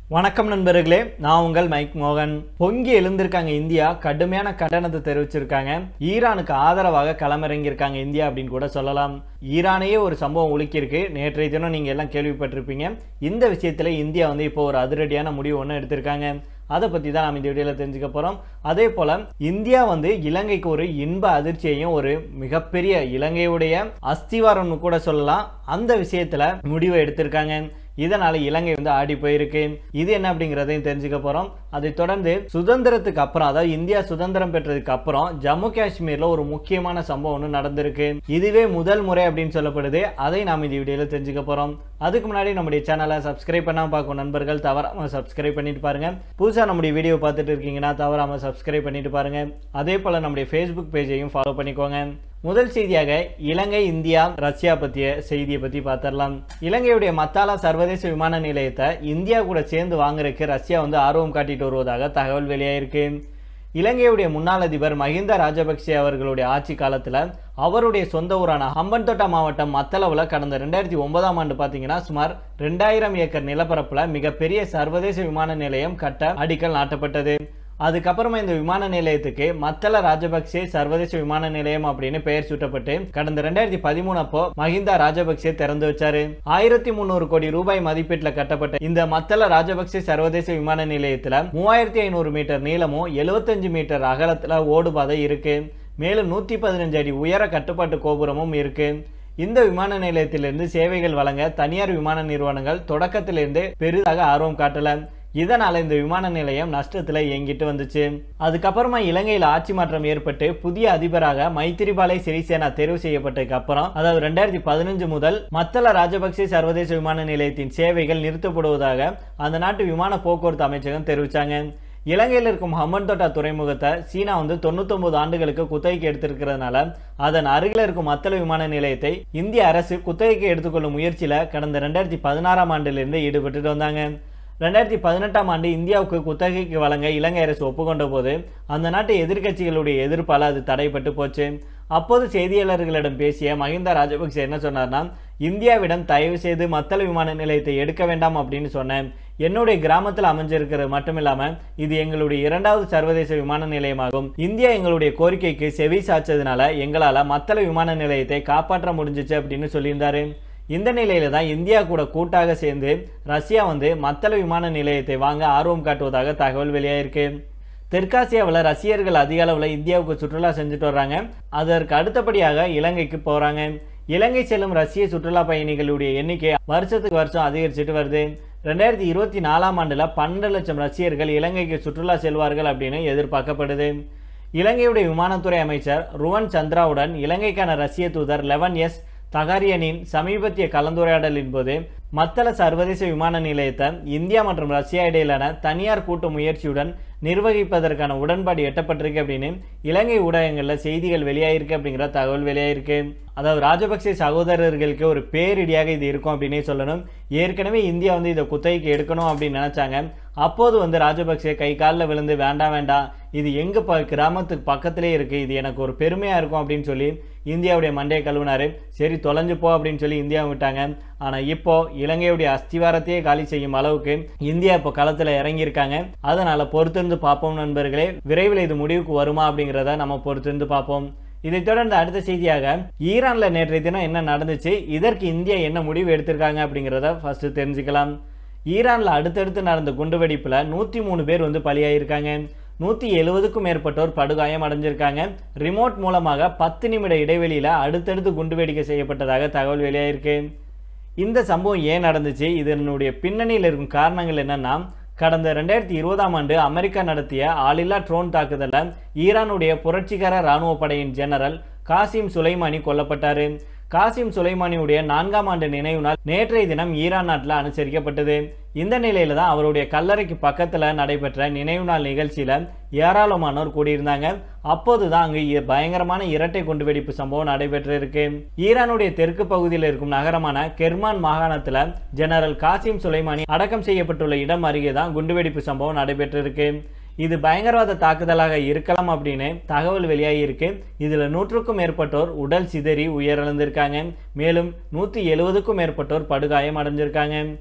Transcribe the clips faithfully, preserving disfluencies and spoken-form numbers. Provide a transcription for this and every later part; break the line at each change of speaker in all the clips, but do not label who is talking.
வணக்கம் நண்பர்களே, நான் உங்கள் மைக் மோகன். பொங்கி எழுந்திருக்காங்க இந்தியா, கடுமையான கண்டனத்தை தெரிவிச்சிருக்காங்க. ஈரானுக்கு ஆதரவாக களமிறங்கியிருக்காங்க இந்தியா அப்படின்னு கூட சொல்லலாம். ஈரானையே ஒரு சம்பவம் உலுக்கியிருக்கு. நேற்றைய தினம் நீங்க எல்லாம் கேள்விப்பட்டிருப்பீங்க. இந்த விஷயத்துல இந்தியா வந்து இப்போ ஒரு அதிரடியான முடிவு ஒன்று எடுத்திருக்காங்க. அதை பத்தி தான் நம்ம இந்த வீடியோல தெரிஞ்சுக்க போறோம். அதே போல இந்தியா வந்து இலங்கைக்கு ஒரு இன்ப அதிர்ச்சியையும் ஒரு மிகப்பெரிய இலங்கையுடைய அஸ்திவாரம்னு கூட சொல்லலாம், அந்த விஷயத்துல முடிவை எடுத்திருக்காங்க. இதனால இலங்கை வந்து ஆடி போயிருக்கு. இது என்ன அப்படிங்கறதையும் தெரிஞ்சுக்க போறோம். அதை தொடர்ந்து சுதந்திரத்துக்கு அப்புறம், அதாவது இந்தியா சுதந்திரம் பெற்றதுக்கு அப்புறம் ஜம்மு காஷ்மீர்ல ஒரு முக்கியமான சம்பவம் ஒன்று நடந்திருக்கு. இதுவே முதல் முறை அப்படின்னு சொல்லப்படுது. அதை நாம் இந்த வீடியோல தெரிஞ்சுக்க போறோம். அதுக்கு முன்னாடி நம்முடைய சேனலை சப்ஸ்கிரைப் பண்ணாம பார்க்கும் நண்பர்கள் தவறாம சப்ஸ்கிரைப் பண்ணிட்டு பாருங்க. புதுசா நம்முடைய வீடியோ பார்த்துட்டு இருக்கீங்கன்னா தவறாம சப்ஸ்கிரைப் பண்ணிட்டு பாருங்க. அதே போல நம்முடைய ஃபேஸ்புக் பேஜையும் ஃபாலோ பண்ணிக்கோங்க. முதல் செய்தியாக இலங்கை, இந்தியா, ரஷ்யா பற்றிய செய்தியை பற்றி பார்த்துடலாம். இலங்கையுடைய மத்தாலா சர்வதேச விமான நிலையத்தை இந்தியா கூட சேர்ந்து வாங்குறதுக்கு ரஷ்யா வந்து ஆர்வம் காட்டிட்டு வருவதாக தகவல் வெளியாயிருக்கு. இலங்கையுடைய முன்னாள் அதிபர் மஹிந்த ராஜபக்சே அவர்களுடைய ஆட்சி காலத்தில் அவருடைய சொந்த ஊரான ஹம்பன்தோட்டா மாவட்டம் மத்தளவுல கடந்த ரெண்டாயிரத்தி ஒன்பதாம் ஆண்டு பார்த்தீங்கன்னா சுமார் ரெண்டாயிரம் ஏக்கர் நிலப்பரப்புல மிகப்பெரிய சர்வதேச விமான நிலையம் கட்ட அடிக்கல் நாட்டப்பட்டது. அதுக்கப்புறமா இந்த விமான நிலையத்துக்கு மத்தள ராஜபக்சே சர்வதேச விமான நிலையம் அப்படின்னு பெயர் சூட்டப்பட்டு கடந்த ரெண்டாயிரத்தி பதிமூணு அப்போ மஹிந்தா ராஜபக்சே திறந்து வச்சாரு. ஆயிரத்தி முன்னூறு கோடி ரூபாய் மதிப்பீட்டில் கட்டப்பட்ட இந்த மத்தள ராஜபக்சே சர்வதேச விமான நிலையத்துல மூவாயிரத்தி ஐநூறு மீட்டர் நீளமும் எழுபத்தஞ்சு மீட்டர் அகலத்துல ஓடுபாதை இருக்கு. மேலும் நூத்தி பதினஞ்சு அடி உயர கட்டுப்பாட்டு கோபுரமும் இருக்கு. இந்த விமான நிலையத்திலிருந்து சேவைகள் வழங்க தனியார் விமான நிறுவனங்கள் தொடக்கத்திலிருந்து பெரிதாக ஆர்வம் காட்டல. இதனால இந்த விமான நிலையம் நஷ்டத்துல இயங்கிட்டு வந்துச்சு. அதுக்கப்புறமா இலங்கையில் ஆட்சி மாற்றம் ஏற்பட்டு புதிய அதிபராக மைத்திரிபால சிறிசேனா தேர்வு செய்யப்பட்டதுக்கு அப்புறம், அதாவது ரெண்டாயிரத்தி பதினஞ்சு முதல் மத்தள ராஜபக்சே சர்வதேச விமான நிலையத்தின் சேவைகள் நிறுத்தப்படுவதாக அந்த நாட்டு விமான போக்குவரத்து அமைச்சகம் தெரிவிச்சாங்க. இலங்கையில் இருக்கும் ஹம்பன்தோட்டா துறைமுகத்தை சீனா வந்து தொண்ணூத்தி ஒன்பது ஆண்டுகளுக்கு குத்தகைக்கு எடுத்திருக்கிறதுனால அதன் அருகில் இருக்கும் மத்தள விமான நிலையத்தை இந்திய அரசு குத்தகைக்கு எடுத்துக்கொள்ளும் முயற்சியில கடந்த ரெண்டாயிரத்தி பதினாறாம் ஆண்டிலிருந்து ஈடுபட்டு வந்தாங்க. ரெண்டாயிரத்தி பதினெட்டாம் ஆண்டு இந்தியாவுக்கு குத்தகைக்கு வழங்க இலங்கை அரசு ஒப்புக்கொண்ட போது அந்த நாட்டு எதிர்கட்சிகளுடைய எதிர்ப்பால் அது தடைப்பட்டு போச்சு. அப்போது செய்தியாளர்களிடம் பேசிய மஹிந்த ராஜபக்சே என்ன சொன்னார்னா, இந்தியாவிடம் தயவு செய்து மத்தள விமான நிலையத்தை எடுக்க வேண்டாம் அப்படின்னு சொன்னேன். என்னுடைய கிராமத்தில் அமைஞ்சிருக்கிறது மட்டும் இல்லாம இது எங்களுடைய இரண்டாவது சர்வதேச விமான நிலையமாகும். இந்தியா எங்களுடைய கோரிக்கைக்கு செவி சாய்ச்சதுனால எங்களால மத்தள விமான நிலையத்தை காப்பாற்ற முடிஞ்சிச்சு அப்படின்னு சொல்லியிருந்தாரு. இந்த நிலையில தான் இந்தியா கூட கூட்டாக சேர்ந்து ரஷ்யா வந்து மத்தள விமான நிலையத்தை வாங்க ஆர்வம் காட்டுவதாக தகவல் வெளியாயிருக்கு. தெற்காசியாவில் ரஷ்யர்கள் அதிக அளவில் இந்தியாவுக்கு சுற்றுலா செஞ்சுட்டு வர்றாங்க. அதற்கு அடுத்தபடியாக இலங்கைக்கு போறாங்க. இலங்கை செல்லும் ரஷ்ய சுற்றுலா பயணிகளுடைய எண்ணிக்கை வருஷத்துக்கு வருஷம் அதிகரிச்சுட்டு வருது. ரெண்டாயிரத்தி இருபத்தி நாலாம் ஆண்டுல பன்னெண்டு லட்சம் ரஷ்யர்கள் இலங்கைக்கு சுற்றுலா செல்வார்கள் அப்படின்னு எதிர்பார்க்கப்படுது. இலங்கையுடைய விமானத்துறை அமைச்சர் ருவன் சந்திராவுடன் இலங்கைக்கான ரஷ்ய தூதர் லெவன் எஸ் தகாரியனின் சமீபத்திய கலந்துரையாடலின் போது மத்தள சர்வதேச விமான நிலையத்தை இந்தியா மற்றும் ரஷ்யா இடையிலான தனியார் கூட்டு முயற்சியுடன் நிர்வகிப்பதற்கான உடன்பாடு எட்டப்பட்டிருக்கு அப்படின்னு இலங்கை ஊடகங்களில் செய்திகள் வெளியாயிருக்கு அப்படிங்கிற தகவல் வெளியாயிருக்கு. அதாவது ராஜபக்சே சகோதரர்களுக்கு ஒரு பேரிடியாக இது இருக்கும் அப்படின்னே சொல்லணும். ஏற்கனவே இந்தியா வந்து இதை குத்தகைக்கு எடுக்கணும் அப்படின்னு நினைச்சாங்க. அப்போது வந்து ராஜபக்சே கை காலில் விழுந்து வேண்டாம் வேண்டாம், இது எங்க ப கிராமத்துக்கு பக்கத்திலே இருக்கு, இது எனக்கு ஒரு பெருமையா இருக்கும் அப்படின்னு சொல்லி இந்தியாவுடைய மண்டையை கழுவினாரு. சரி தொலைஞ்சு போ அப்படின்னு சொல்லி இந்தியாவை விட்டாங்க. ஆனா இப்போ இலங்கையுடைய அஸ்திவாரத்தையே காலி செய்யும் அளவுக்கு இந்தியா இப்போ களத்துல இறங்கியிருக்காங்க. அதனால பொறுத்திருந்து பார்ப்போம் நண்பர்களே. விரைவில் இது முடிவுக்கு வருமா அப்படிங்கிறத நம்ம பொறுத்திருந்து பார்ப்போம். இதை தொடர்ந்து அடுத்த செய்தியாக ஈரான்ல நேற்றைய தினம் என்ன நடந்துச்சு, இதற்கு இந்தியா என்ன முடிவு எடுத்திருக்காங்க அப்படிங்கிறத ஃபர்ஸ்ட் தெரிஞ்சுக்கலாம். ஈரான்ல அடுத்தடுத்து நடந்த குண்டுவெடிப்புல நூத்தி மூணு பேர் வந்து பலியாயிருக்காங்க. நூத்தி எழுபதுக்கும் மேற்பட்டோர் படுகாயம் அடைஞ்சிருக்காங்க. ரிமோட் மூலமாக பத்து நிமிட இடைவெளியில அடுத்தடுத்து குண்டுவெடிக்கை செய்யப்பட்டதாக தகவல் வெளியாயிருக்கு. இந்த சம்பவம் ஏன் நடந்துச்சு, இதனுடைய பின்னணியில் இருக்கும் காரணங்கள் என்னன்னா, கடந்த ரெண்டாயிரத்தி இருபதாம் ஆண்டு அமெரிக்கா நடத்திய ஆளில்லா ட்ரோன் தாக்குதல ஈரானுடைய புரட்சிகர இராணுவ படையின் ஜெனரல் காசிம் சுலைமானி கொல்லப்பட்டாரு. காசிம் சுலைமானியுடைய நான்காம் ஆண்டு நினைவு நாள் நேற்றைய தினம் ஈரான் நாட்டில் அனுசரிக்கப்பட்டது. இந்த நிலையில தான் அவருடைய கல்லறைக்கு பக்கத்துல நடைபெற்ற நினைவு நாள் நிகழ்ச்சியில ஏராளமானோர் கூடியிருந்தாங்க. அப்போதுதான் அங்கு பயங்கரமான இரட்டை குண்டுவெடிப்பு சம்பவம் நடைபெற்றிருக்கு. ஈரானுடைய தெற்கு பகுதியில் இருக்கும் நகரமான கெர்மான் மாகாணத்துல ஜெனரல் காசிம் சுலைமானி அடக்கம் செய்யப்பட்டுள்ள இடம் அருகே தான் குண்டுவெடிப்பு சம்பவம் நடைபெற்றிருக்கு. இது பயங்கரவாத தாக்குதலாக இருக்கலாம் அப்படின்னு தகவல் வெளியாகி இருக்கு. இதுல நூற்றுக்கும் மேற்பட்டோர் உடல் சிதறி உயிரிழந்திருக்காங்க. மேலும் நூத்தி எழுபதுக்கும் மேற்பட்டோர் படுகாயம் அடைஞ்சிருக்காங்க.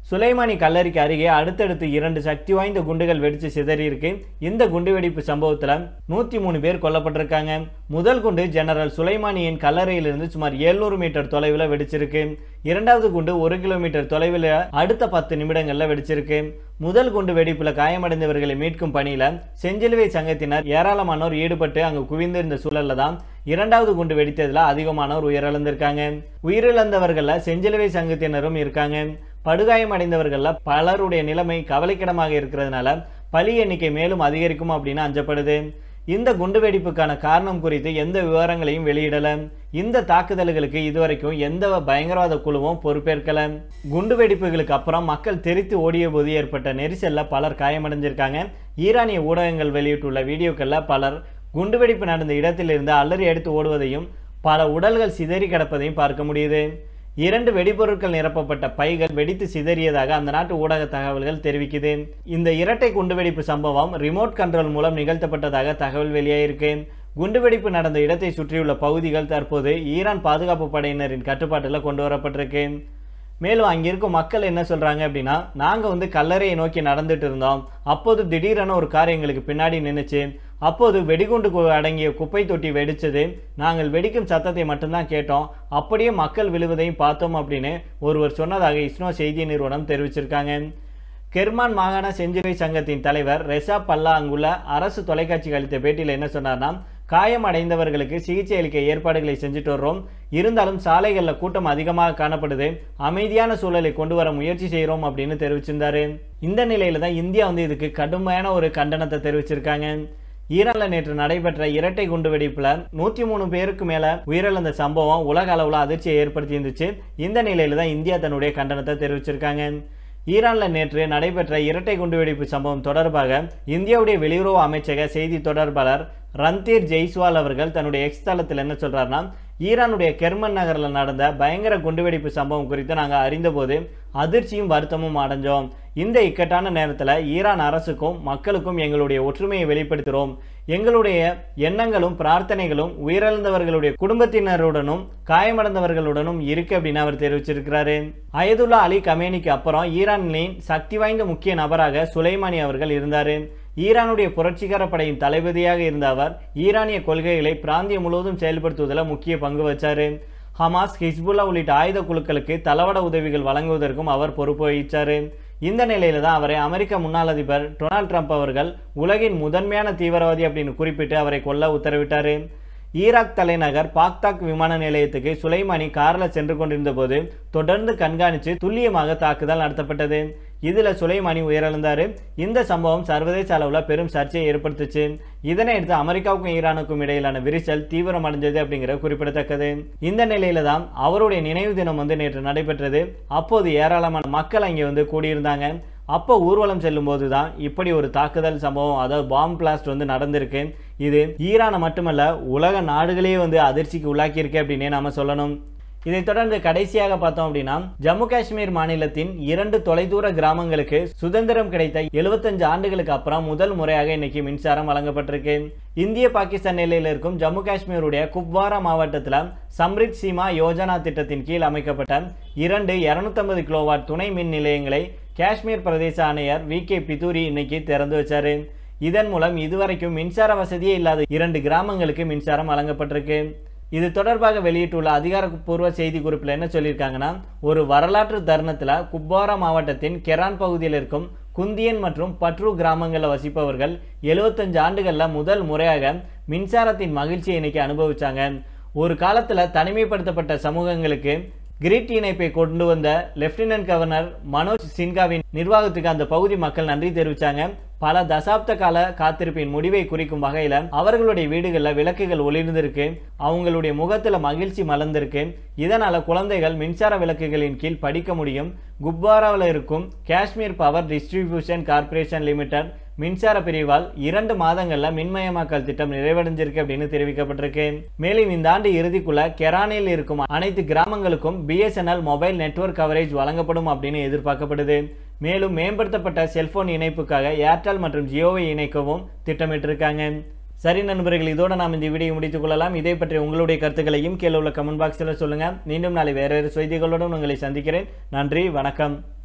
சுலைமானி கல்லறைக்கு அருகே அடுத்தடுத்து இரண்டு சக்தி வாய்ந்த குண்டுகள் வெடிச்சு சிதறி இருக்கு. இந்த குண்டுவெடிப்பு சம்பவத்துல நூத்தி மூணு பேர் கொல்லப்பட்டிருக்காங்க. முதல் குண்டு ஜெனரல் சுலைமானியின் கல்லறையிலிருந்து சுமார் எழுநூறு மீட்டர் தொலைவில் வெடிச்சிருக்கு. இரண்டாவது குண்டு ஒரு கிலோமீட்டர் தொலைவில் அடுத்த பத்து நிமிடங்கள்ல வெடிச்சிருக்கு. முதல் குண்டு வெடிப்புல காயமடைந்தவர்களை மீட்கும் பணியில செஞ்சிலுவை சங்கத்தினர் ஏராளமானோர் ஈடுபட்டு அங்கு குவிந்திருந்த சூழல்ல தான் இரண்டாவது குண்டு வெடித்ததுல அதிகமானோர் உயிரிழந்திருக்காங்க. உயிரிழந்தவர்கள செஞ்சிலுவை சங்கத்தினரும் இருக்காங்க. படுகாயமடைந்தவர்கள பலருடைய நிலைமை கவலைக்கிடமாக இருக்கிறதுனால பலி எண்ணிக்கை மேலும் அதிகரிக்கும் அப்படின்னு அஞ்சப்படுது. இந்த குண்டுவெடிப்புக்கான காரணம் குறித்து எந்த விவரங்களையும் வெளியிடல. இந்த தாக்குதல்களுக்கு இதுவரைக்கும் எந்த பயங்கரவாத குழுவும் பொறுப்பேற்கல. குண்டுவெடிப்புகளுக்கு அப்புறம் மக்கள் தெரித்து ஓடிய போது ஏற்பட்ட நெரிசல்ல பலர் காயமடைஞ்சிருக்காங்க. ஈரானிய ஊடகங்கள் வெளியிட்டுள்ள வீடியோக்கள்ல பலர் குண்டுவெடிப்பு நடந்த இடத்திலிருந்து அலறி எடுத்து ஓடுவதையும் பல உடல்கள் சிதறி கிடப்பதையும் பார்க்க முடியுது. இரண்டு வெடிபொருட்கள் நிரப்பப்பட்ட பைகள் வெடித்து சிதறியதாக அந்த நாட்டு ஊடக தகவல்கள் தெரிவிக்குது. இந்த இரட்டை குண்டுவெடிப்பு சம்பவம் ரிமோட் கண்ட்ரோல் மூலம் நிகழ்த்தப்பட்டதாக தகவல் வெளியாயிருக்கு. குண்டுவெடிப்பு நடந்த இடத்தை சுற்றியுள்ள பகுதிகள் தற்போது ஈரான் பாதுகாப்பு படையினரின் கட்டுப்பாட்டில் கொண்டு வரப்பட்டிருக்கு. மேலும் அங்கிருக்கும் மக்கள் என்ன சொல்றாங்க அப்படின்னா, நாங்க வந்து கல்லறையை நோக்கி நடந்துட்டு இருந்தோம். அப்போது திடீரென ஒரு கார் எங்களுக்கு பின்னாடி நின்னுச்சு. அப்போது வெடிகுண்டு அடங்கிய குப்பை தொட்டி வெடிச்சது. நாங்கள் வெடிக்கும் சத்தத்தை மட்டும்தான் கேட்டோம். அப்படியே மக்கள் விழுவதையும் பார்த்தோம் அப்படின்னு ஒருவர் சொன்னதாக இஸ்ரோ செய்தி நிறுவனம் தெரிவிச்சிருக்காங்க. கெர்மான் மாகாண செஞ்சிலுவை சங்கத்தின் தலைவர் ரெசா பல்லா அங்குள்ள அரசு தொலைக்காட்சிக்கு அளித்த பேட்டியில் என்ன சொன்னார்னா, காயம் அடைந்தவர்களுக்கு சிகிச்சை அளிக்க ஏற்பாடுகளை செஞ்சுட்டு வர்றோம். இருந்தாலும் சாலைகளில் கூட்டம் அதிகமாக காணப்படுது. அமைதியான சூழலை கொண்டு வர முயற்சி செய்கிறோம் அப்படின்னு தெரிவிச்சிருந்தாரு. இந்த நிலையில தான் இந்தியா வந்து இதுக்கு கடுமையான ஒரு கண்டனத்தை தெரிவிச்சிருக்காங்க. ஈரான்ல நேற்று நடைபெற்ற இரட்டை குண்டு வெடிப்புல நூத்தி மூணு பேருக்கு மேல உயிரிழந்த சம்பவம் உலக அளவுல அதிர்ச்சியை ஏற்படுத்தி இருந்துச்சு. இந்த நிலையில தான் இந்தியா தன்னுடைய கண்டனத்தை தெரிவிச்சிருக்காங்க. ஈரான்ல நேற்று நடைபெற்ற இரட்டை குண்டுவெடிப்பு சம்பவம் தொடர்பாக இந்தியாவுடைய வெளியுறவு அமைச்சக செய்தி தொடர்பாளர் ரன்தீர் ஜெய்ஸ்வால் அவர்கள் தன்னுடைய எக்ஸ் தளத்தில் என்ன சொல்றாருன்னா, ஈரானுடைய கெர்மன் நகரில் நடந்த பயங்கர குண்டுவெடிப்பு சம்பவம் குறித்து நாங்கள் அறிந்தபோது அதிர்ச்சியும் வருத்தமும் அடைஞ்சோம். இந்த இக்கட்டான நேரத்தில் ஈரான் அரசுக்கும் மக்களுக்கும் எங்களுடைய ஒற்றுமையை வெளிப்படுத்துகிறோம். எங்களுடைய எண்ணங்களும் பிரார்த்தனைகளும் உயிரிழந்தவர்களுடைய குடும்பத்தினருடனும் காயமடைந்தவர்களுடனும் இருக்கு அப்படின்னு அவர் தெரிவிச்சிருக்கிறாரு. அயதுல்லா அலி கமேனிக்கு அப்புறம் ஈரானின் சக்தி வாய்ந்த முக்கிய நபராக சுலைமானி அவர்கள் இருந்தார். ஈரானுடைய புரட்சிகர படையின் தளபதியாக இருந்த அவர் ஈரானிய கொள்கைகளை பிராந்தியம் முழுவதும் செயல்படுத்துவதில் முக்கிய பங்கு வச்சார். ஹமாஸ், ஹிஸ்புல்லா உள்ளிட்ட ஆயுத குழுக்களுக்கு தளவாட உதவிகள் வழங்குவதற்கும் அவர் பொறுப்பு வகித்தார். இந்த நிலையில தான் அவரை அமெரிக்க முன்னாள் அதிபர் டொனால்ட் ட்ரம்ப் அவர்கள் உலகின் முதன்மையான தீவிரவாதி அப்படின்னு குறிப்பிட்டு அவரை கொல்ல உத்தரவிட்டார். ஈராக் தலைநகர் பாக்தாக் விமான நிலையத்துக்கு சுலைமானி காரில் சென்று கொண்டிருந்த போது தொடர்ந்து கண்காணித்து துல்லியமாக தாக்குதல் நடத்தப்பட்டது. இதுல சுலைமானி உயிரிழந்தார். இந்த சம்பவம் சர்வதேச அளவில் பெரும் சர்ச்சையை ஏற்படுத்துச்சு. இதனை அடுத்து அமெரிக்காவுக்கும் ஈரானுக்கும் இடையிலான விரிசல் தீவிரமடைஞ்சது அப்படிங்கிற குறிப்பிடத்தக்கது. இந்த நிலையில தான் அவருடைய நினைவு தினம் வந்து நேற்று நடைபெற்றது. அப்போது ஏராளமான மக்கள் அங்கே வந்து கூடியிருந்தாங்க. அப்போ ஊர்வலம் செல்லும் போது தான் இப்படி ஒரு தாக்குதல் சம்பவம், அதாவது பாம் பிளாஸ்ட் வந்து நடந்திருக்கு. இது ஈரானை மட்டுமல்ல உலக நாடுகளே வந்து அதிர்ச்சிக்கு உள்ளாக்கியிருக்கு அப்படின்னே நாம சொல்லணும். இதை தொடர்ந்து கடைசியாக பார்த்தோம் அப்படின்னா, ஜம்மு காஷ்மீர் மாநிலத்தின் இரண்டு தொலைதூர கிராமங்களுக்கு சுதந்திரம் கிடைத்த எழுபத்தஞ்சு ஆண்டுகளுக்கு அப்புறம் முதல் முறையாக இன்னைக்கு மின்சாரம் வழங்கப்பட்டிருக்கு. இந்திய பாகிஸ்தான் எல்லையில் இருக்கும் ஜம்மு காஷ்மீருடைய குப்வாரா மாவட்டத்தில் சம்ரித் சீமா யோஜனா திட்டத்தின் கீழ் அமைக்கப்பட்ட இரண்டு இருநூத்தி ஐம்பது கிலோவாட் துணை மின் நிலையங்களை காஷ்மீர் பிரதேச ஆணையர் வி கே பிதூரி இன்னைக்கு திறந்து வச்சாரு. இதன் மூலம் இதுவரைக்கும் மின்சார வசதியே இல்லாத இரண்டு கிராமங்களுக்கு மின்சாரம் வழங்கப்பட்டிருக்கு. இது தொடர்பாக வெளியிட்டுள்ள அதிகாரப்பூர்வ செய்தி குறிப்பில் என்ன சொல்லியிருக்காங்கன்னா, ஒரு வரலாற்று தருணத்தில் குப்வாரா மாவட்டத்தின் கெரான் பகுதியில் இருக்கும் குந்தியன் மற்றும் பட்ரு கிராமங்களில் வசிப்பவர்கள் எழுபத்தஞ்சு ஆண்டுகளில் முதல் முறையாக மின்சாரத்தின் மகிழ்ச்சியை இன்னைக்கு அனுபவிச்சாங்க. ஒரு காலத்தில் தனிமைப்படுத்தப்பட்ட சமூகங்களுக்கு கிரிட் இணைப்பை கொண்டு வந்த லெப்டினன்ட் கவர்னர் மனோஜ் சின்ஹாவின் நிர்வாகத்துக்கு அந்த பகுதி மக்கள் நன்றி தெரிவித்தாங்க. பல தசாப்த கால காத்திருப்பின் முடிவை குறிக்கும் வகையில் அவர்களுடைய வீடுகளில் விளக்குகள் ஒளிர்ந்திருக்கு. அவங்களுடைய முகத்தில் மகிழ்ச்சி மலர்ந்திருக்கு. இதனால குழந்தைகள் மின்சார விளக்குகளின் கீழ் படிக்க முடியும். குப்வாராவில் இருக்கும் Kashmir power distribution corporation limited மின்சார பிரிவால் இரண்டு மாதங்கள்ல மின்மயமாக்கல் திட்டம் நிறைவடைஞ்சிருக்கு அப்படின்னு தெரிவிக்கப்பட்டிருக்கு. மேலும் இந்த ஆண்டு இறுதிக்குள்ள கெரானில் இருக்கும் அனைத்து கிராமங்களுக்கும் பிஎஸ்என்எல் மொபைல் நெட்வொர்க் கவரேஜ் வழங்கப்படும் அப்படின்னு எதிர்பார்க்கப்படுது. மேலும் மேம்படுத்தப்பட்ட செல்போன் இணைப்புக்காக ஏர்டெல் மற்றும் ஜியோவை இணைக்கவும் திட்டமிட்டிருக்காங்க. சரி நண்பர்கள், இதோட நாம் இந்த வீடியோ முடித்துக் கொள்ளலாம். இதை பற்றி உங்களுடைய கருத்துக்களையும் கீழே உள்ள கமெண்ட் பாக்ஸில் சொல்லுங்க. மீண்டும் நாளை வேற செய்திகளுடன் உங்களை சந்திக்கிறேன். நன்றி, வணக்கம்.